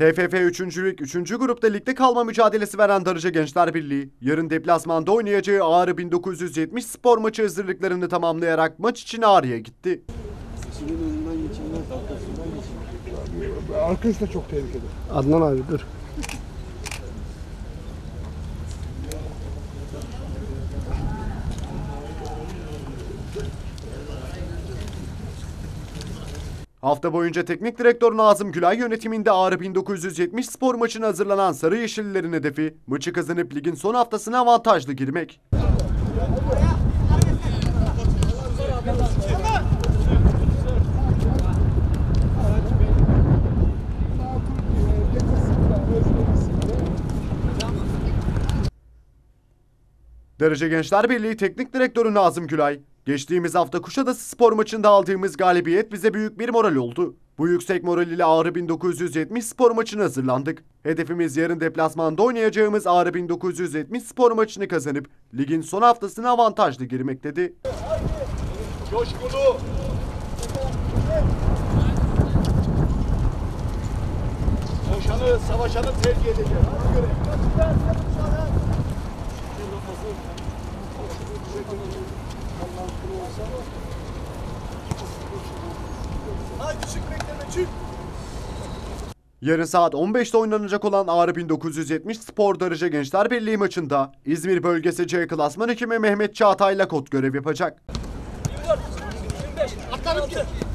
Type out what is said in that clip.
TFF 3. Lig 3. grupta ligde kalma mücadelesi veren Darıca Gençler Birliği, yarın deplasmanda oynayacağı Ağrı 1970 spor maçı hazırlıklarını tamamlayarak maç için Ağrı'ya gitti. Arkası da çok tehlikeli. Adnan abi dur. Hafta boyunca teknik direktör Nazım Gülay yönetiminde Ağrı 1970 spor maçına hazırlanan Sarı Yeşillilerin hedefi maçı kazanıp ligin son haftasına avantajlı girmek. Darıca Gençler Birliği Teknik Direktörü Nazım Gülay, geçtiğimiz hafta Kuşadası spor maçında aldığımız galibiyet bize büyük bir moral oldu. Bu yüksek moral ile Ağrı 1970 spor maçına hazırlandık. Hedefimiz yarın deplasmanda oynayacağımız Ağrı 1970 spor maçını kazanıp ligin son haftasına avantajlı girmek dedi. Coşkulu. Koşanı, savaşanı tercih edeceğim. Ona göre. Haydi çık bekleme çık. Yarın saat 15'te oynanacak olan Ağrı 1970 Spor Darıca Gençler Birliği maçında İzmir Bölgesi C Klasman Hekimi Mehmet Çağatay'la kod görev yapacak. 24, 25, atlarım ki.